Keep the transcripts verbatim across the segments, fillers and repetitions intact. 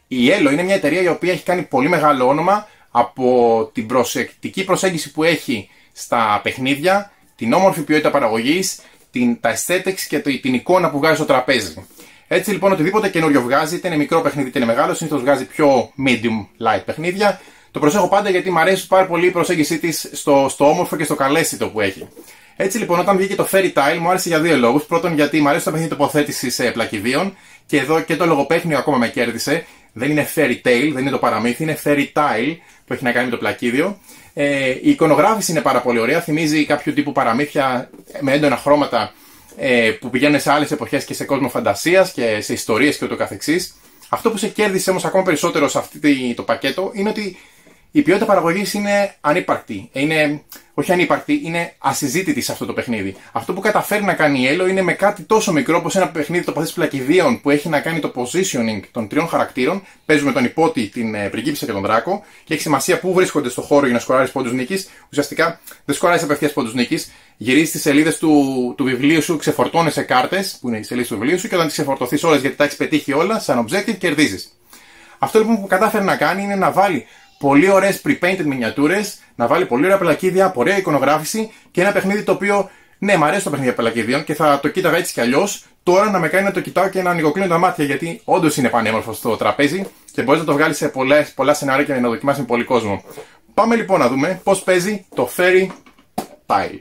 Η Yellow είναι μια εταιρεία η οποία έχει κάνει πολύ μεγάλο όνομα από την προσεκτική προσέγγιση που έχει στα παιχνίδια, την όμορφη ποιότητα παραγωγής, την, τα aesthetics και το, την εικόνα που βγάζει στο τραπέζι. Έτσι λοιπόν, οτιδήποτε καινούριο βγάζει, είτε είναι μικρό παιχνίδι είτε είναι μεγάλο, συνήθως βγάζει πιο medium light παιχνίδια. Το προσέχω πάντα γιατί μου αρέσει πάρα πολύ η προσέγγιση της στο, στο όμορφο και στο καλέσθητο που έχει. Έτσι λοιπόν, όταν βγήκε το Fairy Tail, μου άρεσε για δύο λόγους. Πρώτον, γιατί μου αρέσει το παιχνίδι τοποθέτηση πλακιδίων και εδώ και το λογοπαίχνιο ακόμα με κέρδισε. Δεν είναι Fairy Tail, δεν είναι το παραμύθι, είναι Fairy Tile που έχει να κάνει με το πλακίδιο. Ε, η εικονογράφηση είναι πάρα πολύ ωραία, θυμίζει κάποιο τύπου παραμύθια με έντονα χρώματα ε, που πηγαίνουν σε άλλες εποχές και σε κόσμο φαντασίας και σε ιστορίες και ούτω καθεξής. Αυτό που σε κέρδισε όμως ακόμα περισσότερο σε αυτό το πακέτο είναι ότι η ποιότητα παραγωγής είναι ανύπαρκτη. Είναι, όχι ανύπαρκτη, είναι ασυζήτητη σε αυτό το παιχνίδι. Αυτό που καταφέρει να κάνει η Yellow είναι με κάτι τόσο μικρό όπως ένα παιχνίδι τοποθέτηση πλακιδίων που έχει να κάνει το positioning των τριών χαρακτήρων. Παίζουμε τον υπότη, την πριγκίπισσα και τον δράκο και έχει σημασία πού βρίσκονται στο χώρο για να σκοράρεις πόντους νίκης. Ουσιαστικά δεν σκοράρεις απευθείας πόντους νίκης. Γυρίζεις τις σελίδες του, του βιβλίου σου, ξεφορτώνεσαι κάρτες που είναι οι σελίδες του βιβλίου σου και όταν τις ξεφορτωθείς όλες γιατί τα έχεις πετύχει όλα, σαν objective κερδίζεις. Αυτό λοιπόν που κατάφερε να κάνει είναι να βάλει πολύ ωραίες pre-painted μινιατούρες, να βάλει πολύ ωραία πλακίδια, ωραία εικονογράφηση και ένα παιχνίδι το οποίο, ναι, μου αρέσει το παιχνίδι πλακίδιων και θα το κοίταγα έτσι κι αλλιώς. Τώρα να με κάνει να το κοιτάω και να ανοιγοκλίνω τα μάτια γιατί όντως είναι πανέμορφο στο τραπέζι και μπορείς να το βγάλεις σε πολλές, πολλά σενάρια και να δοκιμάσεις με πολύ κόσμο. Πάμε λοιπόν να δούμε πώς παίζει το Fairy Tail.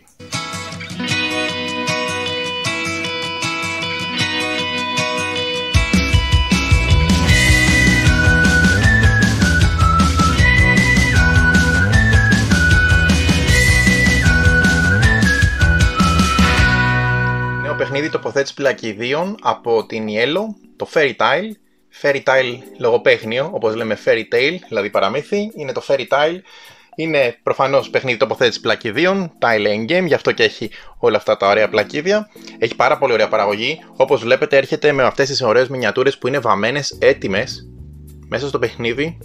Παιχνίδι τοποθέτηση πλακιδίων από την Yellow, το Fairy Tail. Fairy Tail λογοπαίχνιο, όπως λέμε Fairy Tail, δηλαδή παραμύθι, είναι το Fairy Tail. Είναι προφανώς παιχνίδι τοποθέτηση πλακιδίων, Tile Endgame, γι' αυτό και έχει όλα αυτά τα ωραία πλακίδια. Έχει πάρα πολύ ωραία παραγωγή, όπως βλέπετε έρχεται με αυτές τις ωραίες μινιατούρες που είναι βαμμένες, έτοιμες, μέσα στο παιχνίδι.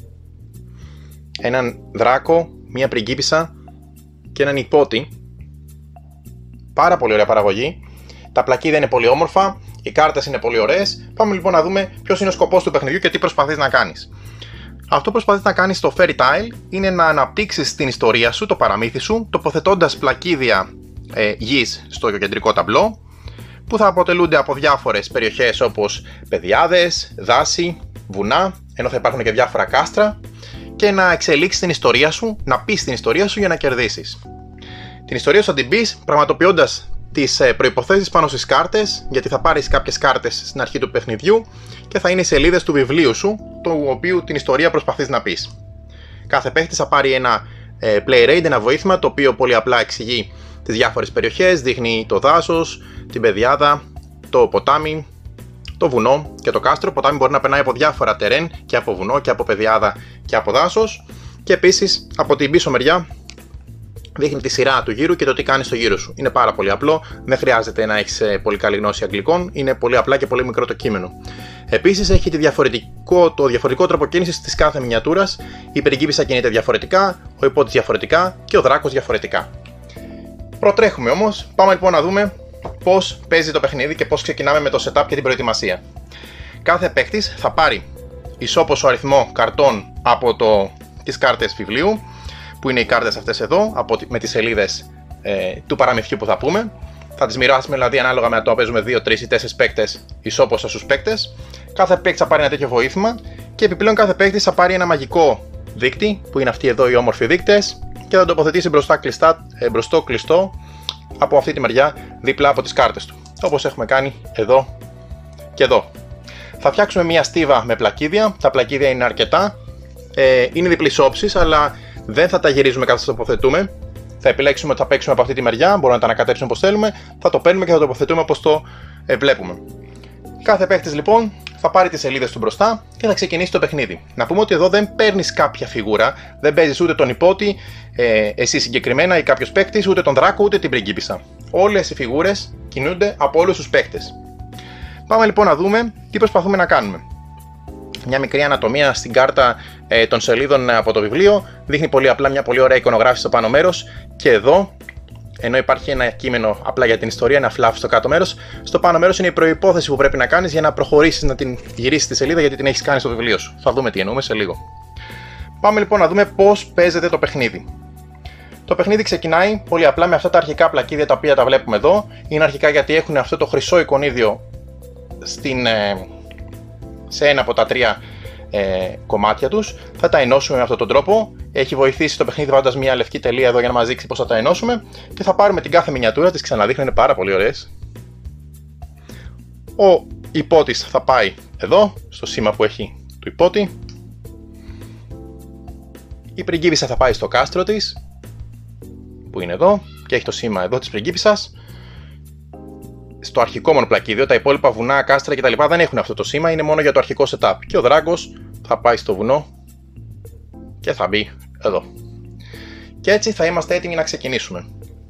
Έναν δράκο, μία πριγκίπισσα και έναν υπότη. Πάρα πολύ ωραία παραγωγή. Τα πλακίδια είναι πολύ όμορφα, οι κάρτες είναι πολύ ωραίες. Πάμε λοιπόν να δούμε ποιος είναι ο σκοπός του παιχνιδιού και τι προσπαθείς να κάνεις. Αυτό που προσπαθείς να κάνεις στο Fairy Tail είναι να αναπτύξεις την ιστορία σου, το παραμύθι σου, τοποθετώντας πλακίδια ε, γης στο κεντρικό ταμπλό, που θα αποτελούνται από διάφορες περιοχές όπως πεδιάδες, δάση, βουνά, ενώ θα υπάρχουν και διάφορα κάστρα, και να εξελίξεις την ιστορία σου, να πεις την ιστορία σου για να κερδίσεις. Την ιστορία σου θα την πεις πραγματοποιώντας τις προϋποθέσεις πάνω στις κάρτες, γιατί θα πάρεις κάποιες κάρτες στην αρχή του παιχνιδιού και θα είναι οι σελίδες του βιβλίου σου, του οποίου την ιστορία προσπαθείς να πεις. Κάθε παίχτης θα πάρει ένα ε, play aid, ένα βοήθημα, το οποίο πολύ απλά εξηγεί τις διάφορες περιοχές, δείχνει το δάσος, την πεδιάδα, το ποτάμι, το βουνό και το κάστρο. Το ποτάμι μπορεί να περνάει από διάφορα τερέν, και από βουνό και από πεδιάδα και από δάσος, και επίσης από την πίσω μεριά δείχνει τη σειρά του γύρου και το τι κάνει στο γύρο σου. Είναι πάρα πολύ απλό, δεν χρειάζεται να έχεις πολύ καλή γνώση αγγλικών, είναι πολύ απλά και πολύ μικρό το κείμενο. Επίσης έχει τη διαφορετικό, το διαφορετικό τρόπο κίνησης της κάθε μινιατούρας. Η πριγκίπισσα κινείται διαφορετικά, ο υπότης διαφορετικά και ο δράκος διαφορετικά. Προτρέχουμε όμως, πάμε λοιπόν να δούμε πώς παίζει το παιχνίδι και πώς ξεκινάμε με το setup και την προετοιμασία. Κάθε παίκτης θα πάρει ισόποσο αριθμό καρτών από το, τις κάρτες βιβλίου, που είναι οι κάρτες αυτές εδώ, από, με τις σελίδες ε, του παραμυθιού που θα πούμε. Θα τις μοιράσουμε δηλαδή ανάλογα με το να παίζουμε δύο, τρεις ή τέσσερις παίκτες ισόπωσα στους παίκτες. Κάθε παίκτης θα πάρει ένα τέτοιο βοήθημα και επιπλέον κάθε παίκτης θα πάρει ένα μαγικό δείκτη, που είναι αυτοί εδώ οι όμορφοι δείκτες, και θα το τοποθετήσει μπροστά κλειστά, ε, μπροστό κλειστό από αυτή τη μεριά δίπλα από τις κάρτες του, όπως έχουμε κάνει εδώ και εδώ. Θα φτιάξουμε μια στίβα με πλακίδια. Τα πλακίδια είναι αρκετά, ε, είναι διπλής όψης, αλλά δεν θα τα γυρίζουμε καθώς τα τοποθετούμε. Θα επιλέξουμε ότι θα παίξουμε από αυτή τη μεριά, μπορούμε να τα ανακατέψουμε όπως θέλουμε, θα το παίρνουμε και θα το τοποθετούμε όπως το ε, βλέπουμε. Κάθε παίκτης λοιπόν θα πάρει τις σελίδες του μπροστά και θα ξεκινήσει το παιχνίδι. Να πούμε ότι εδώ δεν παίρνεις κάποια φιγούρα, δεν παίζεις ούτε τον υπότη, ε, εσύ συγκεκριμένα ή κάποιος παίκτης, ούτε τον δράκο, ούτε την πριγκίπισσα. Όλες οι φιγούρες κινούνται από όλους τους παίκτες. Πάμε λοιπόν να δούμε τι προσπαθούμε να κάνουμε. Μια μικρή ανατομία στην κάρτα ε, των σελίδων από το βιβλίο δείχνει πολύ απλά μια πολύ ωραία εικονογράφηση στο πάνω μέρος, και εδώ Ενώ υπάρχει ένα κείμενο απλά για την ιστορία, ένα fluff στο κάτω μέρος, στο πάνω μέρος είναι η προϋπόθεση που πρέπει να κάνεις για να προχωρήσεις να την γυρίσεις τη σελίδα, γιατί την έχεις κάνει στο βιβλίο σου. Θα δούμε τι εννοούμε σε λίγο. Πάμε λοιπόν να δούμε πώς παίζεται το παιχνίδι. Το παιχνίδι ξεκινάει πολύ απλά με αυτά τα αρχικά πλακίδια τα οποία τα βλέπουμε εδώ. Είναι αρχικά γιατί έχουν αυτό το χρυσό εικονίδιο στην, σε ένα από τα τρία ε, κομμάτια τους. Θα τα ενώσουμε με αυτόν τον τρόπο. Έχει βοηθήσει το παιχνίδι βάζοντας μια λευκή τελεία εδώ για να μας δείξει πώς θα τα ενώσουμε. Και θα πάρουμε την κάθε μινιατούρα, τις ξαναδείχνω, είναι πάρα πολύ ωραίες. Ο υπότης θα πάει εδώ, στο σήμα που έχει του υπότη. Η πριγκίπισσα θα πάει στο κάστρο της, που είναι εδώ, και έχει το σήμα εδώ της πριγκίπισσας. Στο αρχικό μόνο πλακίδιο, τα υπόλοιπα βουνά, κάστρα κτλ. Δεν έχουν αυτό το σήμα, είναι μόνο για το αρχικό setup. Και ο δράγκος θα πάει στο βουνό και θα μπει εδώ. Και έτσι θα είμαστε έτοιμοι να ξεκινήσουμε.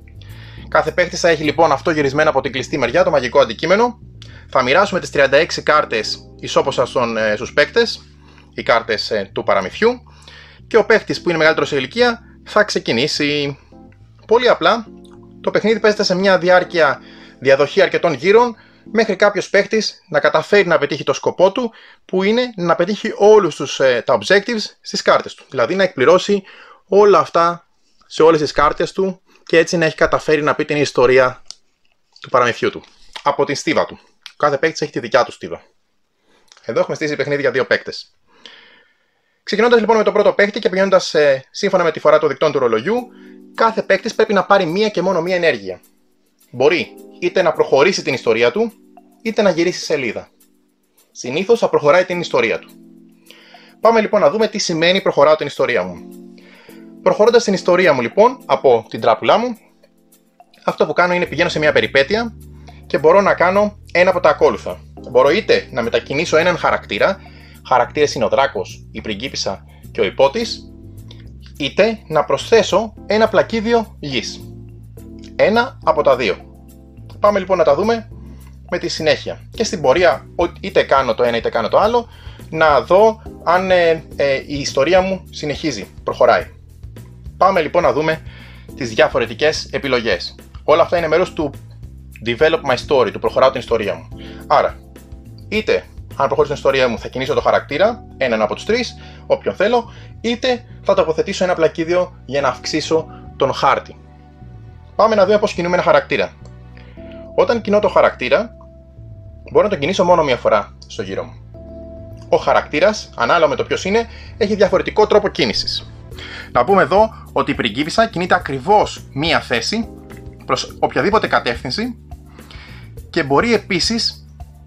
Κάθε παίχτης θα έχει λοιπόν αυτό γυρισμένο από την κλειστή μεριά, το μαγικό αντικείμενο. Θα μοιράσουμε τις τριάντα έξι κάρτες ισόποσα στον, ε, στους παίκτες, οι κάρτες ε, του παραμυθιού. Και ο παίχτης που είναι μεγαλύτερος σε ηλικία θα ξεκινήσει. Πολύ απλά, το παιχνίδι παίζεται σε μια διάρκεια διαδοχή αρκετών γύρων, μέχρι κάποιος παίχτης να καταφέρει να πετύχει το σκοπό του, που είναι να πετύχει όλους τους, ε, τα objectives στις κάρτες του. Δηλαδή να εκπληρώσει όλα αυτά σε όλες τις κάρτες του και έτσι να έχει καταφέρει να πει την ιστορία του παραμυθιού του. Από την στίβα του. Κάθε παίκτης έχει τη δικιά του στίβα. Εδώ έχουμε στήσει παιχνίδι για δύο παίκτες. Ξεκινώντας λοιπόν με τον πρώτο παίκτη και πηγαίνοντας ε, σύμφωνα με τη φορά των δικτών του ρολογιού, κάθε παίκτης πρέπει να πάρει μία και μόνο μία ενέργεια. Μπορεί είτε να προχωρήσει την ιστορία του, είτε να γυρίσει σελίδα. Συνήθως θα προχωράει την ιστορία του. Πάμε λοιπόν να δούμε τι σημαίνει προχωράω την ιστορία μου. Προχωρώντας την ιστορία μου λοιπόν από την τράπουλά μου, αυτό που κάνω είναι πηγαίνω σε μια περιπέτεια και μπορώ να κάνω ένα από τα ακόλουθα. Μπορώ είτε να μετακινήσω έναν χαρακτήρα, χαρακτήρες είναι ο δράκος, η πριγκίπισσα και ο υπότης, είτε να προσθέσω ένα πλακίδιο γης. Ένα από τα δύο. Πάμε λοιπόν να τα δούμε με τη συνέχεια. Και στην πορεία είτε κάνω το ένα είτε κάνω το άλλο, να δω αν ε, ε, η ιστορία μου συνεχίζει, προχωράει. Πάμε λοιπόν να δούμε τις διαφορετικές επιλογές. Όλα αυτά είναι μέρος του develop my story, του προχωράω την ιστορία μου. Άρα, είτε αν προχωρήσω την ιστορία μου θα κινήσω το χαρακτήρα, έναν από τους τρεις, όποιον θέλω, είτε θα τοποθετήσω ένα πλακίδιο για να αυξήσω τον χάρτη. Πάμε να δούμε πώς κινούμε ένα χαρακτήρα. Όταν κινώ το χαρακτήρα, μπορώ να τον κινήσω μόνο μία φορά στο γύρο μου. Ο χαρακτήρας, ανάλογα με το ποιος είναι, έχει διαφορετικό τρόπο κίνησης. Να πούμε εδώ ότι η πριγκίπισσα κινείται ακριβώς μία θέση προς οποιαδήποτε κατεύθυνση και μπορεί επίσης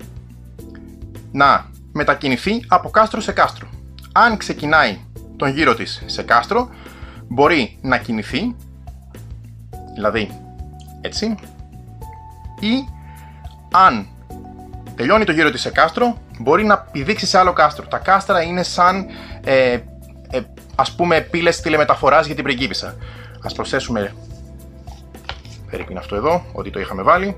να μετακινηθεί από κάστρο σε κάστρο. Αν ξεκινάει τον γύρο της σε κάστρο, μπορεί να κινηθεί, δηλαδή έτσι, ή αν τελειώνει το γύρο της σε κάστρο, μπορεί να πηδήξει σε άλλο κάστρο. Τα κάστρα είναι σαν ε, ε, ας πούμε πύλες τηλεμεταφοράς για την πριγκίπισσα. Ας προσθέσουμε περίπου αυτό εδώ, ότι το είχαμε βάλει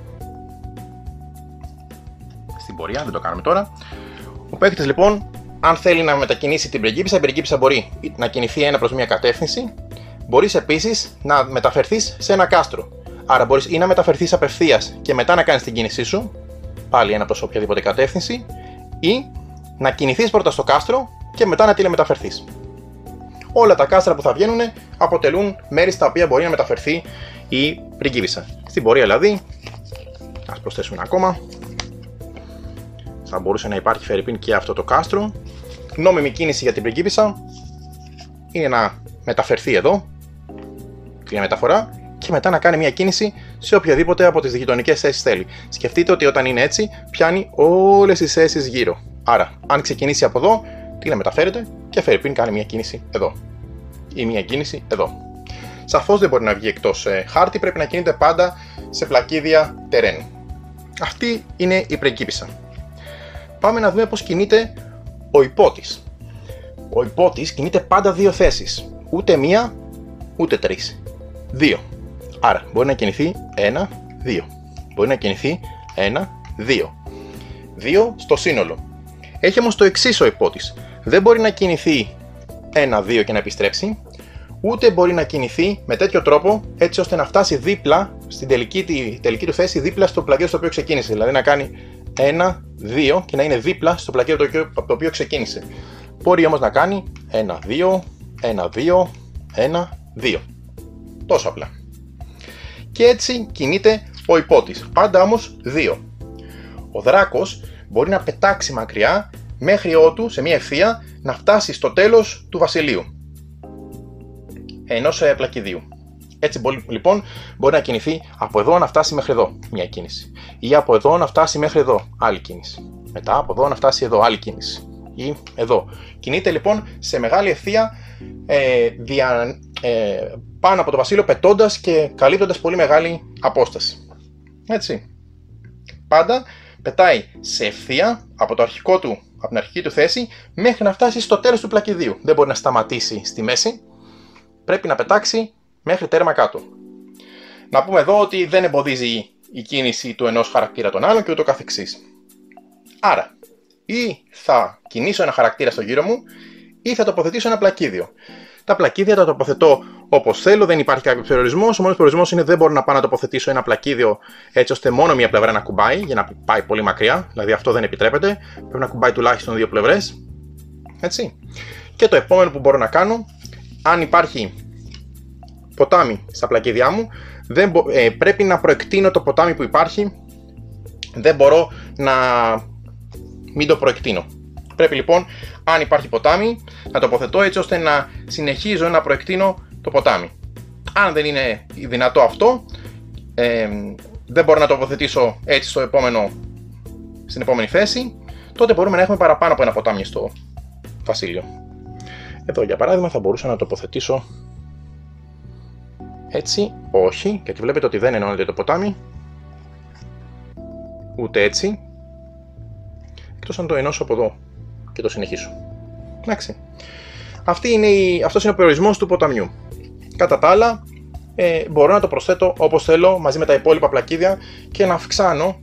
στην πορεία, δεν το κάνουμε τώρα. Ο παίκτης λοιπόν, αν θέλει να μετακινήσει την πριγκίπισσα, η πριγκίπισσα μπορεί να κινηθεί ένα προς μια κατεύθυνση, μπορείς επίσης να μεταφερθείς σε ένα κάστρο. Άρα μπορείς ή να μεταφερθείς απευθείας και μετά να κάνεις την κίνησή σου, πάλι ένα προς οποιαδήποτε κατεύθυνση, ή να κινηθείς πρώτα στο κάστρο και μετά να τηλεμεταφερθείς. Όλα τα κάστρα που θα βγαίνουν αποτελούν μέρη στα οποία μπορεί να μεταφερθεί η πριγκίπισσα. Στην πορεία δηλαδή, ας προσθέσουμε ένα ακόμα, θα μπορούσε να υπάρχει φερειπίν και αυτό το κάστρο. Νόμιμη κίνηση για την πριγκίπισσα είναι να μεταφερθεί εδώ, μια μεταφορά, και μετά να κάνει μια κίνηση σε οποιαδήποτε από τις γειτονικές θέσεις θέλει. Σκεφτείτε ότι όταν είναι έτσι, πιάνει όλες τις θέσεις γύρω. Άρα, αν ξεκινήσει από εδώ, τι να μεταφέρεται και φερειπίν κάνει μια κίνηση εδώ. Ή μια κίνηση εδώ. Σαφώς δεν μπορεί να βγει εκτός ε, χάρτη, πρέπει να κινείται πάντα σε πλακίδια τερένου. Αυτή είναι η πριγκίπισσα. Πάμε να δούμε πώς κινείται ο υπότης. Ο υπότης κινείται πάντα δύο θέσεις. Ούτε μία, ούτε τρεις. Δύο. Άρα μπορεί να κινηθεί ένα, δύο. Μπορεί να κινηθεί ένα, δύο. Δύο στο σύνολο. Έχει όμως το εξής ο υπότης. Δεν μπορεί να κινηθεί ένα, δύο και να επιστρέψει. ούτε μπορεί να κινηθεί με τέτοιο τρόπο έτσι ώστε να φτάσει δίπλα στην τελική, τη, τελική του θέση, δίπλα στο πλακίδιο στο οποίο ξεκίνησε. Δηλαδή να κάνει ένα, δύο και να είναι δίπλα στο πλακίδιο από το οποίο ξεκίνησε. Μπορεί όμως να κάνει ένα, δύο, ένα, δύο, ένα, δύο. Τόσο απλά. Και έτσι κινείται ο υπότης. Πάντα όμως δύο. Ο δράκος μπορεί να πετάξει μακριά μέχρι ότου σε μια ευθεία να φτάσει στο τέλος του βασιλείου ενός πλακιδίου. Έτσι λοιπόν μπορεί να κινηθεί από εδώ να φτάσει μέχρι εδώ, μια κίνηση. Ή από εδώ να φτάσει μέχρι εδώ, άλλη κίνηση. Μετά από εδώ να φτάσει εδώ, άλλη κίνηση. Ή εδώ. Κινείται λοιπόν σε μεγάλη ευθεία ε, δια, ε, πάνω από το βασίλειο, πετώντας και καλύπτοντας πολύ μεγάλη απόσταση. Έτσι. Πάντα πετάει σε ευθεία από, το αρχικό του, από την αρχική του θέση μέχρι να φτάσει στο τέλος του πλακιδίου. Δεν μπορεί να σταματήσει στη μέση. Πρέπει να πετάξει μέχρι τέρμα κάτω. Να πούμε εδώ ότι δεν εμποδίζει η κίνηση του ενός χαρακτήρα τον άλλον και ούτω καθεξής. Άρα, ή θα κινήσω ένα χαρακτήρα στο γύρο μου, ή θα τοποθετήσω ένα πλακίδιο. Τα πλακίδια τα τοποθετώ όπως θέλω, δεν υπάρχει κάποιο περιορισμός. Ο μόνος περιορισμός είναι δεν μπορώ να πάω να τοποθετήσω ένα πλακίδιο έτσι ώστε μόνο μία πλευρά να κουμπάει για να πάει πολύ μακριά. Δηλαδή αυτό δεν επιτρέπεται. Πρέπει να κουμπάει τουλάχιστον δύο πλευρές. Έτσι. Και το επόμενο που μπορώ να κάνω, αν υπάρχει ποτάμι στα πλακίδια μου, δεν μπο... ε, πρέπει να προεκτείνω το ποτάμι που υπάρχει. Δεν μπορώ να μην το προεκτείνω. Πρέπει λοιπόν, αν υπάρχει ποτάμι, να τοποθετώ έτσι ώστε να συνεχίζω να προεκτείνω το ποτάμι. Αν δεν είναι δυνατό αυτό, ε, δεν μπορώ να τοποθετήσω έτσι στο επόμενο, στην επόμενη θέση, τότε μπορούμε να έχουμε παραπάνω από ένα ποτάμι στο βασίλειο. Εδώ για παράδειγμα θα μπορούσα να τοποθετήσω έτσι, όχι, γιατί βλέπετε ότι δεν ενώνεται το ποτάμι, ούτε έτσι, εκτός αν το ενώσω από εδώ και το συνεχίσω. Εντάξει. Αυτή είναι η, αυτός είναι ο περιορισμός του ποταμιού. Κατά τα άλλα, ε, μπορώ να το προσθέτω όπως θέλω μαζί με τα υπόλοιπα πλακίδια και να αυξάνω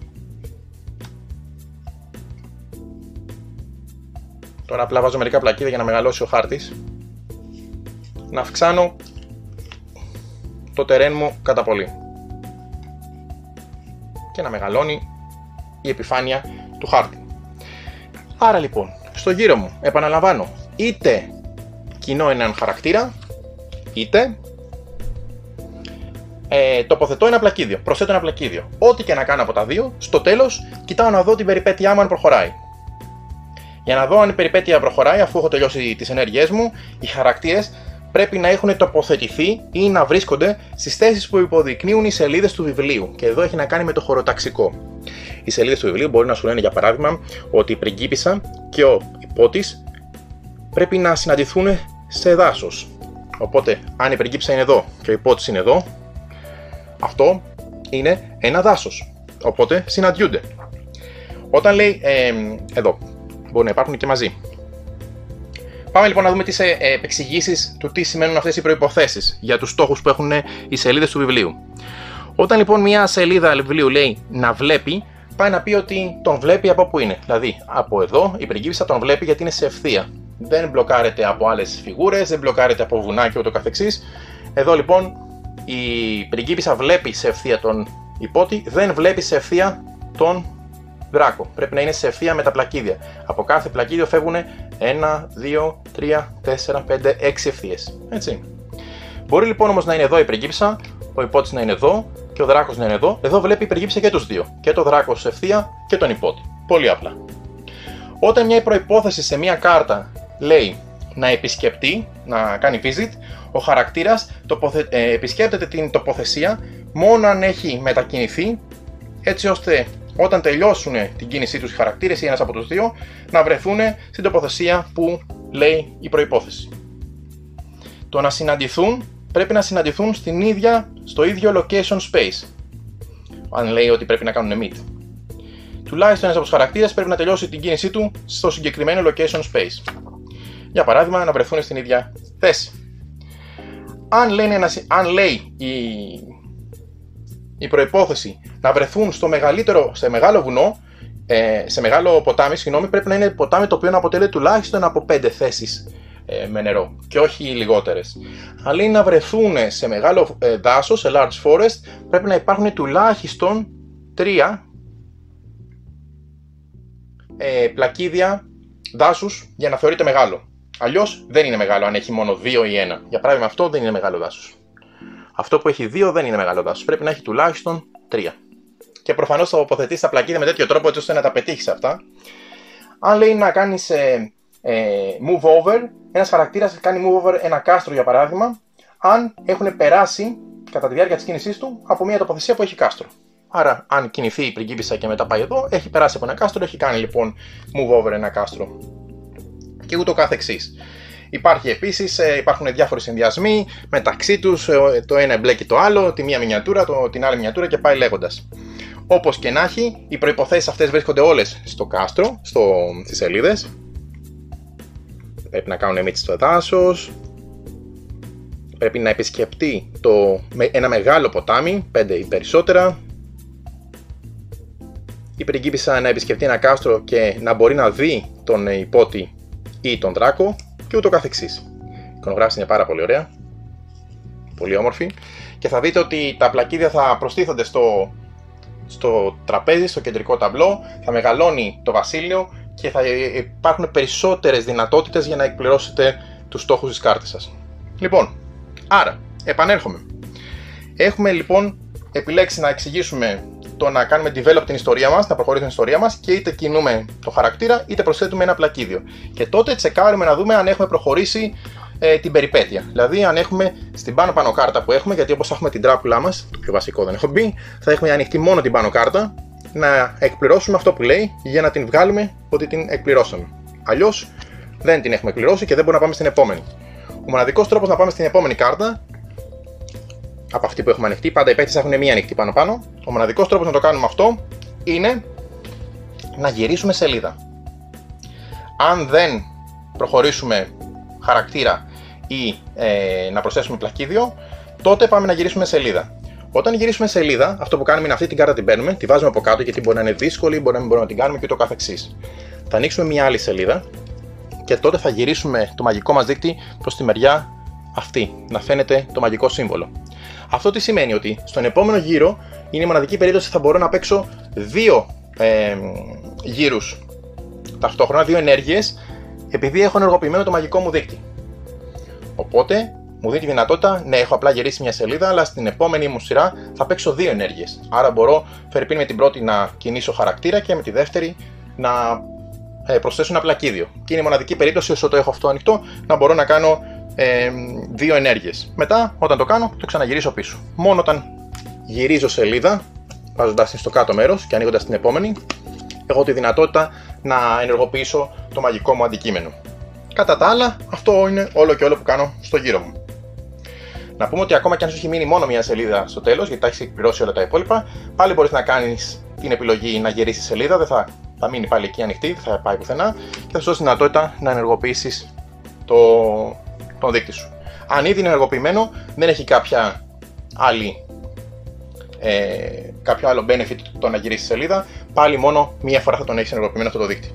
τώρα απλά βάζω μερικά πλακίδια για να μεγαλώσει ο χάρτης, να αυξάνω το τερέν μου κατά πολύ και να μεγαλώνει η επιφάνεια του χάρτη. Άρα λοιπόν, στο γύρο μου, επαναλαμβάνω, είτε κινώ έναν χαρακτήρα, είτε ε, τοποθετώ ένα πλακίδιο, προσθέτω ένα πλακίδιο. Ό,τι και να κάνω από τα δύο, στο τέλος κοιτάω να δω την περιπέτειά μου αν προχωράει. Για να δω αν η περιπέτεια προχωράει, αφού έχω τελειώσει τις ενέργειές μου, οι χαρακτήρες πρέπει να έχουν τοποθετηθεί ή να βρίσκονται στις θέσεις που υποδεικνύουν οι σελίδες του βιβλίου. Και εδώ έχει να κάνει με το χωροταξικό. Οι σελίδες του βιβλίου μπορεί να σου λένε για παράδειγμα ότι η πριγκίπισσα και ο υπότης πρέπει να συναντηθούν σε δάσος. Οπότε, αν η πριγκίπισσα είναι εδώ και ο υπότης είναι εδώ, αυτό είναι ένα δάσος. Οπότε συναντιούνται. Όταν λέει ε, εδώ, μπορεί να υπάρχουν και μαζί. Πάμε λοιπόν να δούμε τις επεξηγήσεις του τι σημαίνουν αυτές οι προϋποθέσεις για τους στόχους που έχουν οι σελίδες του βιβλίου. Όταν λοιπόν μια σελίδα βιβλίου λέει να βλέπει, πάει να πει ότι τον βλέπει από που είναι. Δηλαδή από εδώ η πριγκίπισσα τον βλέπει γιατί είναι σε ευθεία. Δεν μπλοκάρεται από άλλες φιγούρες, δεν μπλοκάρεται από βουνά και ούτω καθεξής. Εδώ λοιπόν η πριγκίπισσα βλέπει σε ευθεία τον υπότη, δεν βλέπει σε ευθεία τον δράκο. Πρέπει να είναι σε ευθεία με τα πλακίδια. Από κάθε πλακίδιο φεύγουν ένα, δύο, τρία, τέσσερα, πέντε, έξι ευθείες. Έτσι. Μπορεί λοιπόν όμως να είναι εδώ η πριγκίπισσα, ο υπότης να είναι εδώ και ο δράκος να είναι εδώ. Εδώ βλέπει η πριγκίπισσα και τους δύο. Και το δράκο σε ευθεία και τον υπότη. Πολύ απλά. Όταν μια προϋπόθεση σε μια κάρτα λέει να επισκεπτεί, να κάνει visit, ο χαρακτήρας τοποθε... ε, επισκέπτεται την τοποθεσία μόνο αν έχει μετακινηθεί, έτσι ώστε όταν τελειώσουν την κίνησή τους οι χαρακτήρες ή ένας από τους δύο, να βρεθούν στην τοποθεσία που λέει η προϋπόθεση. Το να συναντηθούν πρέπει να συναντηθούν στην ίδια, στο ίδιο location space. Αν λέει ότι πρέπει να κάνουν meet. Τουλάχιστον ένας από τους χαρακτήρες πρέπει να τελειώσει την κίνησή του στο συγκεκριμένο location space. Για παράδειγμα, να βρεθούν στην ίδια θέση. Αν, λένε, αν λέει η, η προϋπόθεση να βρεθούν στο μεγαλύτερο, σε μεγάλο βουνό, ε, σε μεγάλο ποτάμι, συγγνώμη, πρέπει να είναι ποτάμι το οποίο να αποτελεί τουλάχιστον από πέντε θέσεις ε, με νερό και όχι λιγότερες. Αν λέει να βρεθούν σε μεγάλο ε, δάσος, σε large forest, πρέπει να υπάρχουν τουλάχιστον τρία ε, πλακίδια δάσους για να θεωρείται μεγάλο. Αλλιώς δεν είναι μεγάλο αν έχει μόνο δύο ή ένα. Για παράδειγμα, αυτό δεν είναι μεγάλο δάσος. Αυτό που έχει δύο δεν είναι μεγάλο δάσος. Πρέπει να έχει τουλάχιστον τρία. Και προφανώς θα τοποθετήσεις τα πλακίδια με τέτοιο τρόπο έτσι ώστε να τα πετύχεις αυτά. Αν λέει να κάνεις ε, ε, move over, ένας χαρακτήρας κάνει move over ένα κάστρο για παράδειγμα, αν έχουν περάσει κατά τη διάρκεια της κίνησής του από μια τοποθεσία που έχει κάστρο. Άρα, αν κινηθεί η πριγκίπισσα και μετά πάει εδώ, έχει περάσει από ένα κάστρο, έχει κάνει λοιπόν move over ένα κάστρο. Και ούτω καθεξής. Υπάρχει επίσης, υπάρχουν διάφοροι συνδυασμοί μεταξύ τους, το ένα εμπλέκει το άλλο, τη μία μινιατούρα, το, την άλλη μινιατούρα και πάει λέγοντας. Όπως και να έχει, οι προϋποθέσεις αυτές βρίσκονται όλες στο κάστρο, στο, στις σελίδες. Πρέπει να κάνουν μύτη στο δάσος. Πρέπει να επισκεπτεί το, ένα μεγάλο ποτάμι, πέντε ή περισσότερα. Η πριγκίπισσα να επισκεφτεί ένα κάστρο και να μπορεί να δει τον υπότη ή τον δράκο και ούτω καθεξής. Η εικονογράφηση είναι πάρα πολύ ωραία, πολύ όμορφη και θα δείτε ότι τα πλακίδια θα προστίθονται στο, στο τραπέζι, στο κεντρικό ταμπλό, θα μεγαλώνει το βασίλειο και θα υπάρχουν περισσότερες δυνατότητες για να εκπληρώσετε τους στόχους της κάρτας σας. Λοιπόν, άρα, επανέρχομαι. Έχουμε λοιπόν επιλέξει να εξηγήσουμε το να κάνουμε develop την ιστορία μας, να προχωρήσουμε την ιστορία μας και είτε κινούμε το χαρακτήρα είτε προσθέτουμε ένα πλακίδιο. Και τότε τσεκάρουμε να δούμε αν έχουμε προχωρήσει ε, την περιπέτεια. Δηλαδή, αν έχουμε στην πάνω πάνω κάρτα που έχουμε, γιατί όπως έχουμε την τράπουλά μας, το πιο βασικό δεν έχω μπει, θα έχουμε ανοιχτή μόνο την πάνω κάρτα, να εκπληρώσουμε αυτό που λέει για να την βγάλουμε ότι την εκπληρώσαμε. Αλλιώς δεν την έχουμε εκπληρώσει και δεν μπορούμε να πάμε στην επόμενη. Ο μοναδικός τρόπος να πάμε στην επόμενη κάρτα, από αυτή που έχουμε ανοιχτή, πάντα οι παίκτες έχουν μία ανοιχτή πάνω πάνω. Ο μοναδικός τρόπος να το κάνουμε αυτό είναι να γυρίσουμε σελίδα. Αν δεν προχωρήσουμε χαρακτήρα ή ε, να προσθέσουμε πλακίδιο, τότε πάμε να γυρίσουμε σελίδα. Όταν γυρίσουμε σελίδα, αυτό που κάνουμε είναι αυτή την κάρτα την παίρνουμε, τη βάζουμε από κάτω γιατί μπορεί να είναι δύσκολη, μπορεί να μην μπορούμε να την κάνουμε και ούτω καθεξής. Θα ανοίξουμε μία άλλη σελίδα και τότε θα γυρίσουμε το μαγικό μας δείκτη προς τη μεριά αυτή, να φαίνεται το μαγικό σύμβολο. Αυτό τι σημαίνει? Ότι στον επόμενο γύρο είναι η μοναδική περίπτωση που θα μπορώ να παίξω δύο ε, γύρους ταυτόχρονα, δύο ενέργειες, επειδή έχω ενεργοποιημένο το μαγικό μου δείκτη. Οπότε μου δίνει τη δυνατότητα, ναι, έχω απλά γυρίσει μια σελίδα, αλλά στην επόμενη μου σειρά θα παίξω δύο ενέργειες. Άρα μπορώ, φερειπίν με την πρώτη να κινήσω χαρακτήρα και με τη δεύτερη να ε, προσθέσω ένα πλακίδιο. Και είναι η μοναδική περίπτωση, όσο το έχω αυτό ανοιχτό, να μπορώ να κάνω ε, δύο ενέργειες. Μετά, όταν το κάνω, το ξαναγυρίσω πίσω. Μόνο όταν γυρίζω σελίδα, βάζοντας την στο κάτω μέρος και ανοίγοντας την επόμενη, έχω τη δυνατότητα να ενεργοποιήσω το μαγικό μου αντικείμενο. Κατά τα άλλα, αυτό είναι όλο και όλο που κάνω στο γύρο μου. Να πούμε ότι ακόμα και αν σου έχει μείνει μόνο μια σελίδα στο τέλος, γιατί τα έχεις εκπληρώσει όλα τα υπόλοιπα, πάλι μπορείς να κάνεις την επιλογή να γυρίσεις σελίδα, δεν θα, θα μείνει πάλι εκεί ανοιχτή, δεν θα πάει πουθενά και θα σου δώσει τη δυνατότητα να ενεργοποιήσεις το, τον δείκτη σου. Αν ήδη είναι ενεργοποιημένο, δεν έχει κάποια άλλη, ε, κάποιο άλλο benefit το να γυρίσεις σελίδα, πάλι μόνο μία φορά θα τον έχεις ενεργοποιημένο αυτό το δείκτη.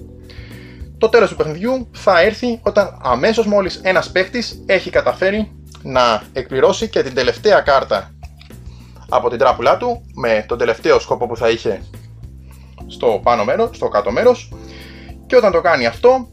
Το τέλος του παιχνιδιού θα έρθει όταν αμέσως μόλις ένας παίκτης έχει καταφέρει να εκπληρώσει και την τελευταία κάρτα από την τράπουλά του με τον τελευταίο σκόπο που θα είχε στο πάνω μέρος, στο κάτω μέρος, και όταν το κάνει αυτό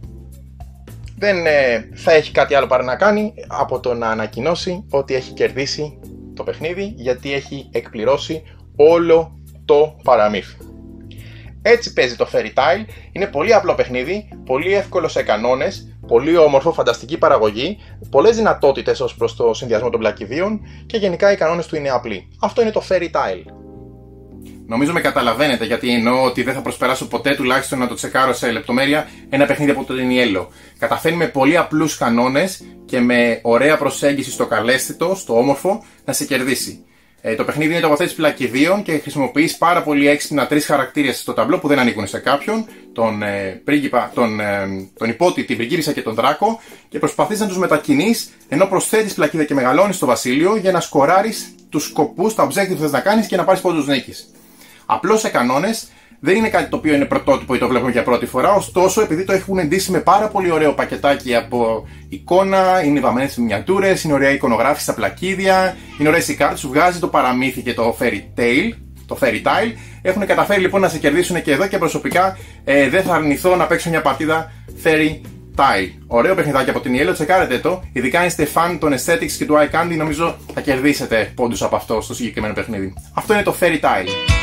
δεν ε, θα έχει κάτι άλλο παρά να κάνει από το να ανακοινώσει ότι έχει κερδίσει το παιχνίδι, γιατί έχει εκπληρώσει όλο το παραμύθι. Έτσι παίζει το Fairy Tail, είναι πολύ απλό παιχνίδι, πολύ εύκολο σε κανόνες, πολύ όμορφο, φανταστική παραγωγή, πολλές δυνατότητες ως προς το συνδυασμό των πλακιδίων και γενικά οι κανόνες του είναι απλοί. Αυτό είναι το Fairy Tail. Νομίζω με καταλαβαίνετε γιατί εννοώ ότι δεν θα προσπεράσω ποτέ τουλάχιστον να το τσεκάρω σε λεπτομέρεια ένα παιχνίδι από το Yellow. Καταφέρνει με πολύ απλούς κανόνες και με ωραία προσέγγιση στο καλέσθητο, στο όμορφο, να σε κερδίσει. Ε, το παιχνίδι είναι τοποθέτηση πλακιδίων και χρησιμοποιείς πάρα πολύ έξυπνα τρεις χαρακτήρες στο ταμπλό που δεν ανήκουν σε κάποιον, τον, ε, πρίγκιπα, τον, ε, τον υπότη, την πριγκίπισσα και τον δράκο, και προσπαθείς να τους μετακινείς ενώ προσθέτεις πλακίδα και μεγαλώνεις το βασίλειο για να σκοράρεις τους σκοπούς, τα objectives που θες να κάνεις και να πάρεις πόντους νίκης. Απλώς σε κανόνες, Δεν είναι κάτι το οποίο είναι πρωτότυπο ή το βλέπουμε για πρώτη φορά, ωστόσο επειδή το έχουν εντύσει με πάρα πολύ ωραίο πακετάκι από εικόνα, είναι βαμμένες μινιατούρες, είναι ωραία εικονογράφηση στα πλακίδια, είναι ωραίες οι κάρτες, σου βγάζει το παραμύθι και το fairy tale, το fairy tile. Έχουν καταφέρει λοιπόν να σε κερδίσουν και εδώ και προσωπικά ε, δεν θα αρνηθώ να παίξω μια παρτίδα fairy tile. Ωραίο παιχνιδάκι από την Yellow, τσεκάρετε το. Ειδικά αν είστε fan των aesthetics και του eye candy, νομίζω θα κερδίσετε πόντους από αυτό στο συγκεκριμένο παιχνίδι. Αυτό είναι το fairy tile.